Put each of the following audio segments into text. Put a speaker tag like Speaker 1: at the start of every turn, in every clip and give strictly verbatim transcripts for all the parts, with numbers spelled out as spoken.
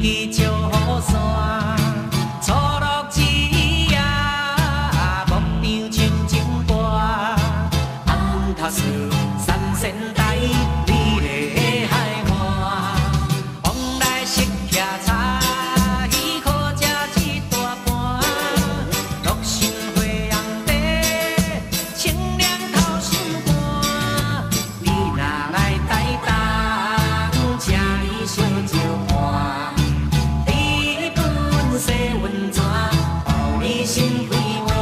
Speaker 1: 支石山，初落枝夜，牧场青青歌，红塔树三仙台，美丽海岸，往来识骑茶，鱼可食一大盘，乐心花红茶，清凉透心肝，你若来台东，请你烧酒盘，你本洗温泉，予你心开换。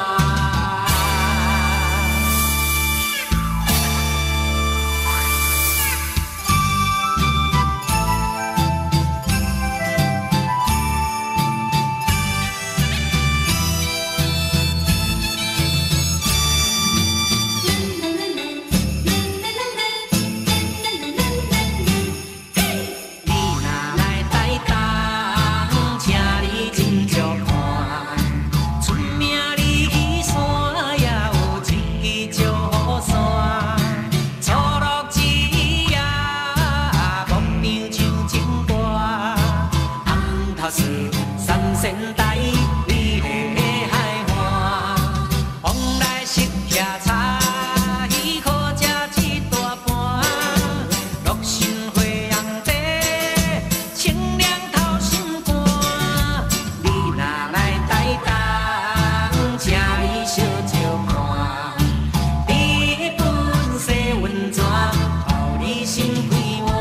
Speaker 1: 三仙台，美丽海岸，往来识骑茶，鱼可食一大盘，乐心花红茶，清凉透心肝。你若来台东，请你烧酒盘，你本洗温泉，予你心开换。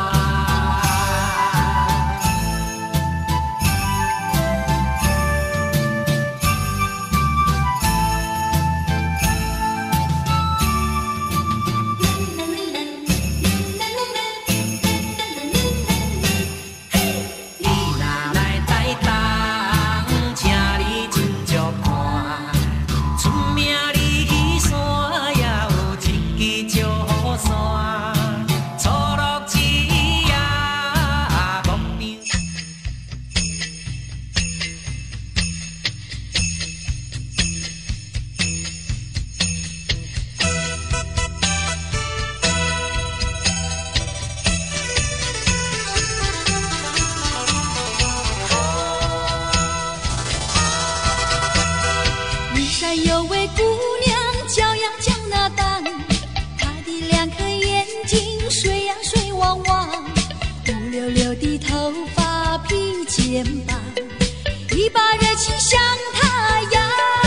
Speaker 2: 有位姑娘叫呀叫那当，她的两颗眼睛水呀水汪汪，乌溜溜的头发披肩膀，一把热情像太阳。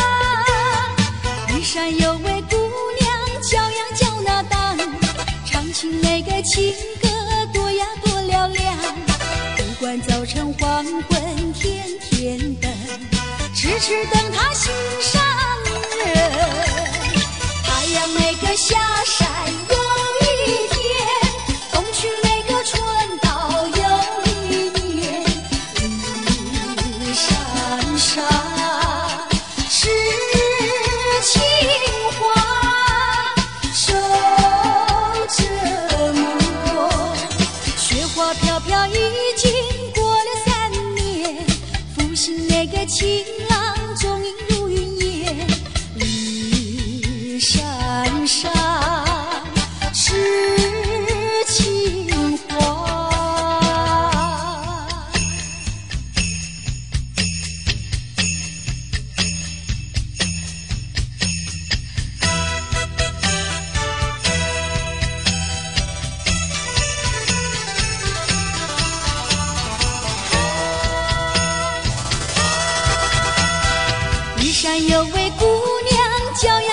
Speaker 2: 玉山有位姑娘叫呀叫那当，唱起那个情歌多呀多嘹亮，不管早晨黄昏天天等，痴痴等她欣赏。太阳每个下山有一天，冬去每个春到有一年。绿山上是情花，守着我。雪花飘飘已经过了三年，复兴那个情郎终于如云烟。山上是情花。玉山有位姑娘叫呀